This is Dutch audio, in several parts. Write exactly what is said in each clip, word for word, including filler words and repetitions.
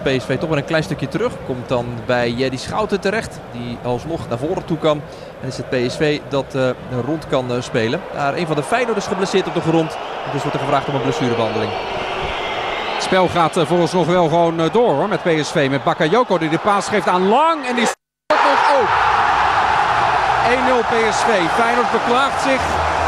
P S V toch weer een klein stukje terug. Komt dan bij Jerry Schouten terecht. Die alsnog naar voren toe kan. En is het P S V dat uh, rond kan uh, spelen. Daar een van de Feyenoorders geblesseerd op de grond. Dus wordt er gevraagd om een blessurebehandeling. Het spel gaat uh, vooralsnog wel gewoon uh, door hoor, met P S V. Met Bakayoko die de paas geeft aan Lang. En die staat nog ook. één nul P S V. Feyenoord beklaagt zich.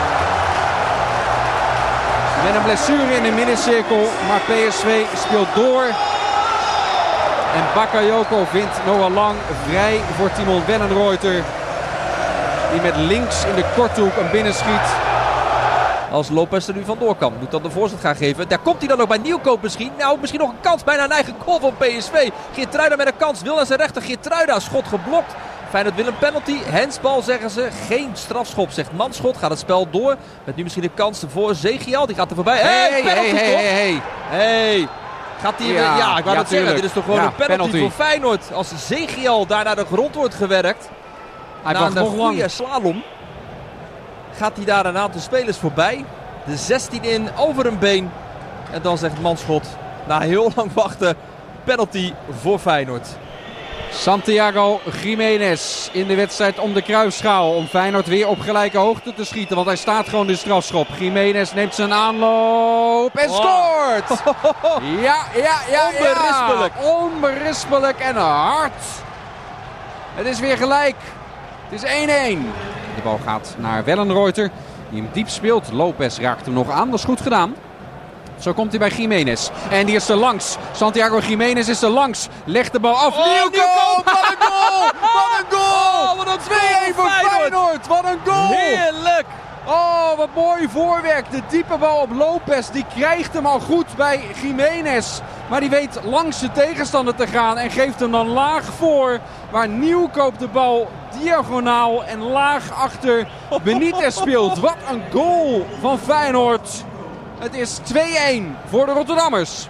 Met een blessure in de middencirkel. Maar P S V speelt door. En Bakayoko vindt Noah Lang vrij voor Timon Wellenreuter. Die met links in de korthoek een binnenschiet. Als Lopez er nu vandoor kan, moet dan de voorzet gaan geven. Daar komt hij dan ook bij Nieuwkoop misschien. Nou, misschien nog een kans. Bijna een eigen goal van P S V. Geertruida met een kans. Wil naar zijn rechter. Geertruida, schot geblokt. Feyenoord wil een penalty. Hensbal zeggen ze. Geen strafschop, zegt Manschot. Gaat het spel door. Met nu misschien de kans voor Zegial. Die gaat er voorbij. Hey, hey, penalty hey, toch? hey, hey. Hey. Gaat hij ja, ja, ik wou ja, dat zeggen. Dit is toch gewoon ja, een penalty, penalty voor Feyenoord. Als Zegial daar naar de grond wordt gewerkt. Hij na wacht een nog goede lang. slalom. Gaat hij daar een aantal spelers voorbij. De zestien in, over een been. En dan zegt Manschot, na heel lang wachten, penalty voor Feyenoord. Santiago Giménez in de wedstrijd om de kruisschaal. Om Feyenoord weer op gelijke hoogte te schieten. Want hij staat gewoon in de strafschop. Giménez neemt zijn aanloop en scoort! Oh. Ja, ja, ja, Onberispelijk. Ja. Onberispelijk en hard. Het is weer gelijk. Het is één één. De bal gaat naar Wellenreuter. Die hem diep speelt. Lopez raakt hem nog aan. Dat is goed gedaan. Zo komt hij bij Giménez. En die is er langs. Santiago Giménez is er langs. Legt de bal af. Oh, Nieuwkoop! Wat een goal! Wat een goal! Oh, wat een twee één voor Feyenoord! Wat een goal! Heerlijk! Oh, wat mooi voorwerk. De diepe bal op Lopez. Die krijgt hem al goed bij Giménez. Maar die weet langs de tegenstander te gaan. En geeft hem dan laag voor. Waar Nieuwkoop de bal diagonaal en laag achter Benitez speelt. Wat een goal van Feyenoord. Het is twee één voor de Rotterdammers.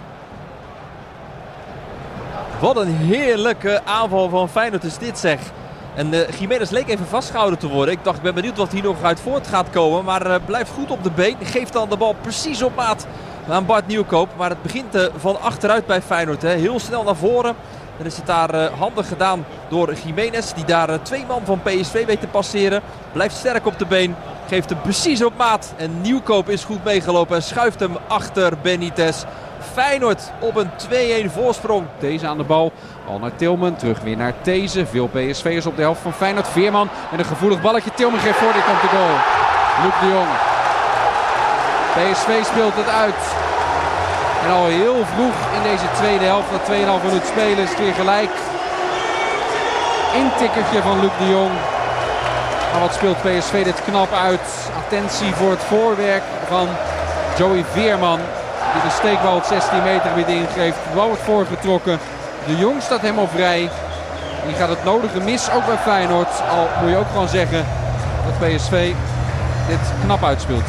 Wat een heerlijke aanval van Feyenoord is dit, zeg. En uh, Giménez leek even vastgehouden te worden. Ik dacht, ik ben benieuwd wat hier nog uit voort gaat komen. Maar uh, blijft goed op de been. Geeft dan de bal precies op maat aan Bart Nieuwkoop. Maar het begint uh, van achteruit bij Feyenoord. Hè. Heel snel naar voren. Dan is het daar uh, handig gedaan door Giménez. Die daar uh, twee man van P S V weet te passeren. Blijft sterk op de been. Geeft hem precies op maat. En Nieuwkoop is goed meegelopen. En schuift hem achter Benitez. Feyenoord op een twee één voorsprong. Deze aan de bal. Al naar Tilman. Terug weer naar These. Veel P S V'ers op de helft van Feyenoord. Veerman met een gevoelig balletje. Tilman geeft voor. Dit komt de goal. Luc de Jong. P S V speelt het uit. En al heel vroeg in deze tweede helft. Na twee komma vijf minuut spelen is het weer gelijk. Intikkertje van Luc de Jong. Maar wat speelt P S V dit knap uit. Attentie voor het voorwerk van Joey Veerman. Die de steekbal het zestien meter weer ingeeft. De bal wordt voorgetrokken. De Jong staat helemaal vrij. Die gaat het nodige mis, ook bij Feyenoord. Al moet je ook gewoon zeggen dat P S V dit knap uitspeelt.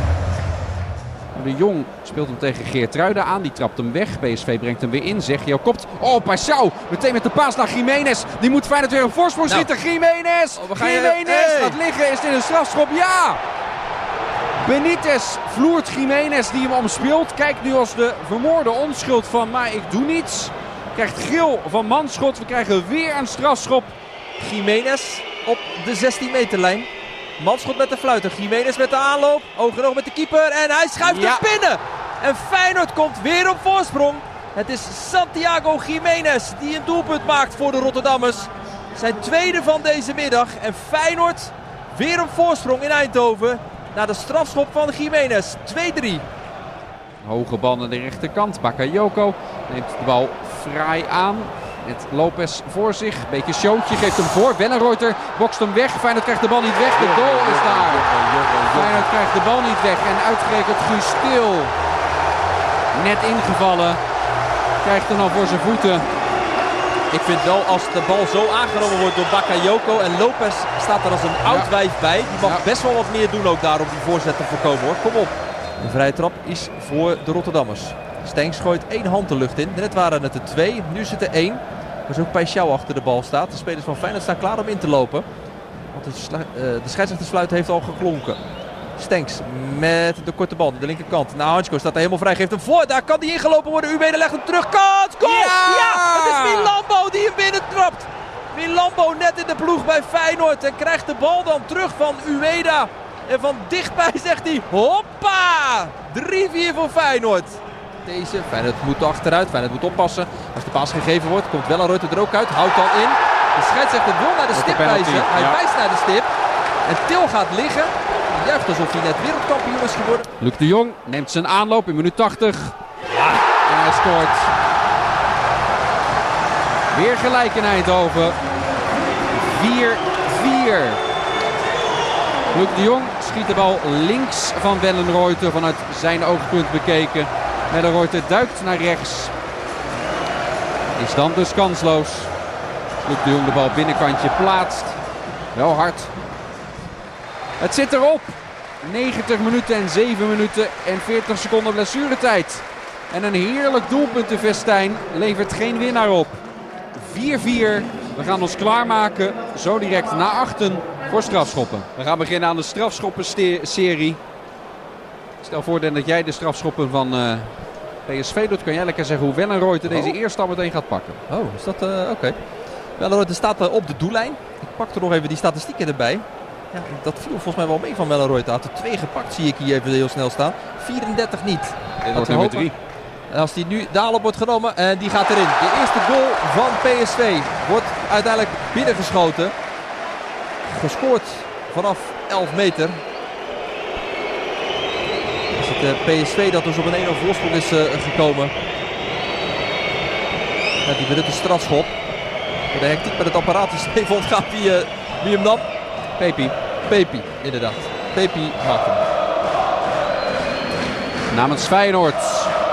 De Jong speelt hem tegen Geertruida aan. Die trapt hem weg. P S V brengt hem weer in. Zegio kopt. Oh, Paixão. Meteen met de paas naar Giménez. Die moet Feyenoord weer een voorsprong nou. schieten. Giménez. Oh, ga je... Giménez hey. gaat liggen. Is dit een strafschop? Ja! Benitez vloert Giménez die hem omspeelt. Kijkt nu als de vermoorde onschuld van, maar ik doe niets. Krijgt geel van Manschot. We krijgen weer een strafschop. Giménez op de zestien meterlijn. Manschot met de fluiter. Giménez met de aanloop. Oog en oog met de keeper. En hij schuift ja. hem binnen. En Feyenoord komt weer op voorsprong. Het is Santiago Giménez die een doelpunt maakt voor de Rotterdammers. Zijn tweede van deze middag. En Feyenoord weer op voorsprong in Eindhoven. Na de strafschop van Giménez. twee drie. Hoge bal naar de rechterkant. Bakayoko neemt de bal fraai aan. Met Lopez voor zich. Beetje showtje. Geeft hem voor. Wellenreuter bokst hem weg. Feyenoord krijgt de bal niet weg. De goal is daar. Feyenoord krijgt de bal niet weg. En uitgerekend Guus Til. Net ingevallen. Krijgt hem dan voor zijn voeten. Ik vind wel als de bal zo aangenomen wordt door Bakayoko en Lopez staat er als een oud ja. wijf bij. Die mag ja. best wel wat meer doen ook daar om die voorzet te voorkomen hoor. Kom op. De vrije trap is voor de Rotterdammers. Stenks gooit één hand de lucht in. Net waren het er twee. Nu zit er één. Er is ook Paixão achter de bal staat. De spelers van Feyenoord staan klaar om in te lopen. Want de, uh, de scheidsrechtersfluit heeft al geklonken. Stenks met de korte bal, de linkerkant. Nou, Hansko staat er helemaal vrij. Geeft hem voor. Daar kan hij ingelopen worden. Uwede legt hem terug. Kans! Goal! Ja! Ja! Milambo net in de ploeg bij Feyenoord en krijgt de bal dan terug van Ueda. En van dichtbij zegt hij, hoppa! drie vier voor Feyenoord. Deze, Feyenoord moet achteruit, Feyenoord moet oppassen. Als de paas gegeven wordt, komt Wellenreuter er ook uit, houdt dan in. De scheidsrechter wil naar de stip wijzen, hij ja. wijst naar de stip. En Til gaat liggen, hij juicht alsof hij net wereldkampioen is geworden. Luc de Jong neemt zijn aanloop in minuut tachtig. Ja. En hij scoort. Weer gelijk in Eindhoven. vier vier. Luc de Jong schiet de bal links van Wellenreuter vanuit zijn oogpunt bekeken. Wellenreuter duikt naar rechts. Is dan dus kansloos. Luc de Jong de bal binnenkantje plaatst. Wel hard. Het zit erop. negentig minuten en zeven minuten en veertig seconden blessuretijd. En een heerlijk doelpuntenfestijn levert geen winnaar op. vier vier. We gaan ons klaarmaken zo direct na achten voor strafschoppen. We gaan beginnen aan de strafschoppenserie. Stel voor Dan dat jij de strafschoppen van uh, P S V doet. Kan jij lekker zeggen hoe Wellenreuter deze oh. eerste al meteen gaat pakken? Oh, is dat uh, oké. Okay. Wellenreuter staat uh, op de doellijn. Ik pak er nog even die statistieken erbij. Ja, dat viel volgens mij wel mee van Wellenreuter. Had er twee gepakt, zie ik hier even heel snel staan. vierendertig niet. Dit wordt nummer drie. En als die nu dadelijk wordt genomen en die gaat erin. De eerste goal van P S V wordt uiteindelijk binnengeschoten. Gescoord vanaf elf meter. Is het uh, P S V dat dus op een één nul voorsprong is uh, gekomen. Ja, die benutte strafschop. De hectiek met het apparaat is even ontgaan wie, uh, wie hem nam. Pepi. Pepi, inderdaad. Pepi maakt hem. Namens Feyenoord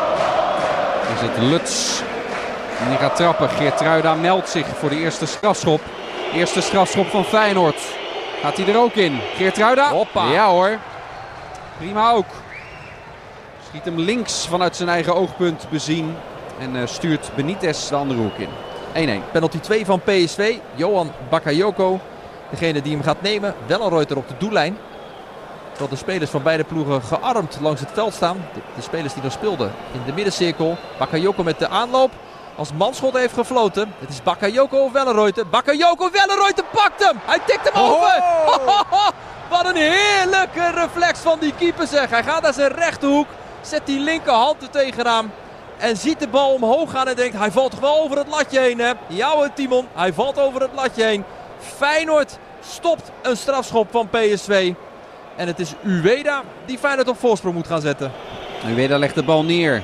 is het Lutz. En die gaat trappen. Geertruida meldt zich voor de eerste strafschop. Eerste strafschop van Feyenoord. Gaat hij er ook in? Geertruida? Hoppa. Ja hoor. Prima ook. Schiet hem links vanuit zijn eigen oogpunt bezien. En uh, stuurt Benitez de andere hoek in. één één. Penalty twee van P S V. Johan Bakayoko. Degene die hem gaat nemen. Wellenreuter op de doellijn. Terwijl de spelers van beide ploegen gearmd langs het veld staan. De, de spelers die nog speelden in de middencirkel. Bakayoko met de aanloop. Als Manschot heeft gefloten. Het is Bakayoko of Wellenreuter. Bakayoko, Wellenreuter pakt hem. Hij tikt hem over. Oh. Ho, ho, ho. Wat een heerlijke reflex van die keeper zeg. Hij gaat naar zijn rechterhoek. Zet die linkerhand er tegenaan. En ziet de bal omhoog gaan en denkt, hij valt toch wel over het latje heen, hè? Ja hoor, Timon, hij valt over het latje heen. Feyenoord stopt een strafschop van P S V. En het is Ueda die Feyenoord op voorsprong moet gaan zetten. Ueda legt de bal neer.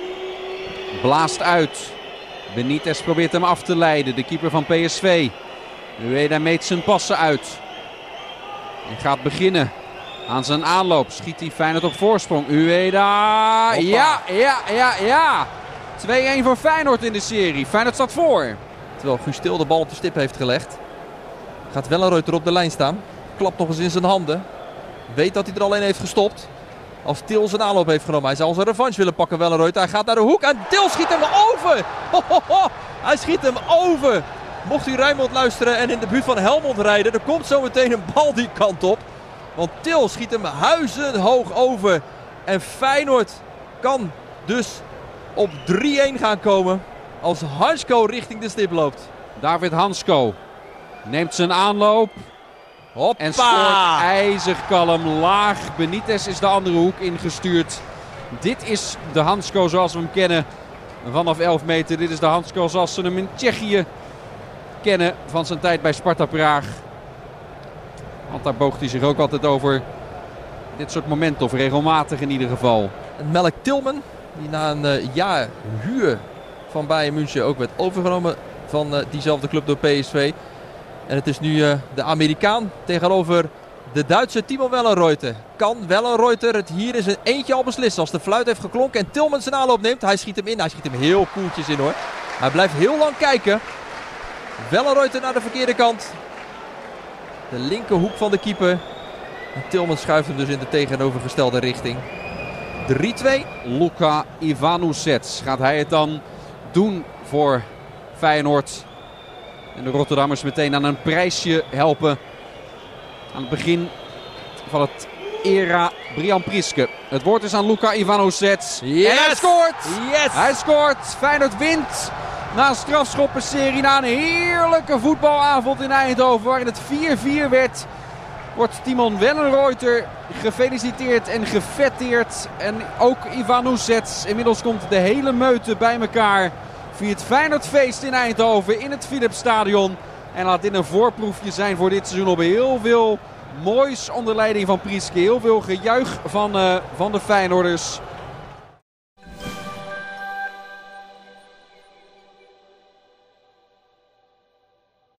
Blaast uit. Benitez probeert hem af te leiden, de keeper van P S V. Ueda meet zijn passen uit. En gaat beginnen. Aan zijn aanloop schiet hij Feyenoord op voorsprong. Ueda. Hoppa. Ja, ja, ja, ja. twee één voor Feyenoord in de serie. Feyenoord staat voor. Terwijl Guus Til de bal op de stip heeft gelegd. Gaat Wellenreuter op de lijn staan. Klapt nog eens in zijn handen. Weet dat hij er alleen heeft gestopt. Als Til zijn aanloop heeft genomen. Hij zou zijn revanche willen pakken, Wellenreuter. Hij gaat naar de hoek en Til schiet hem over. Ho, ho, ho. Hij schiet hem over. Mocht u Rijnmond luisteren en in de buurt van Helmond rijden. Er komt zo meteen een bal die kant op. Want Til schiet hem huizenhoog over. En Feyenoord kan dus op drie één gaan komen. Als Hansko richting de stip loopt. David Hansko neemt zijn aanloop. Hoppa. En scoort ijzig kalm laag. Benitez is de andere hoek ingestuurd. Dit is de Hansko zoals we hem kennen vanaf elf meter. Dit is de Hansko zoals ze hem in Tsjechië kennen van zijn tijd bij Sparta Praag. Want daar boogt hij zich ook altijd over dit soort momenten, of regelmatig in ieder geval. Melk Tilman, die na een uh, jaar huur van Bayern München ook werd overgenomen van uh, diezelfde club door P S V. En het is nu uh, de Amerikaan tegenover de Duitse Timo Wellenreuter. Kan Wellenreuter het hier in zijn eentje al beslissen als de fluit heeft geklonken en Tilman zijn aanloop neemt? Hij schiet hem in, hij schiet hem heel koeltjes in hoor. Hij blijft heel lang kijken. Wellenreuter naar de verkeerde kant. De linkerhoek van de keeper. En Tilman schuift hem dus in de tegenovergestelde richting. drie twee. Luka Ivanusets. Gaat hij het dan doen voor Feyenoord? En de Rotterdammers meteen aan een prijsje helpen. Aan het begin van het era Brian Priske. Het woord is aan Luka Ivanusets. Yes. En hij scoort! Yes. Hij scoort! Feyenoord wint Na een strafschoppenserie, na een heerlijke voetbalavond in Eindhoven waarin het vier vier werd, wordt Timon Wellenreuter gefeliciteerd en gefetteerd. En ook Ivan Oesets. Inmiddels komt de hele meute bij elkaar. Viert Feyenoordfeest in Eindhoven in het Philipsstadion. En laat dit een voorproefje zijn voor dit seizoen op heel veel moois onder leiding van Prieske. Heel veel gejuich van, uh, van de Feyenoorders.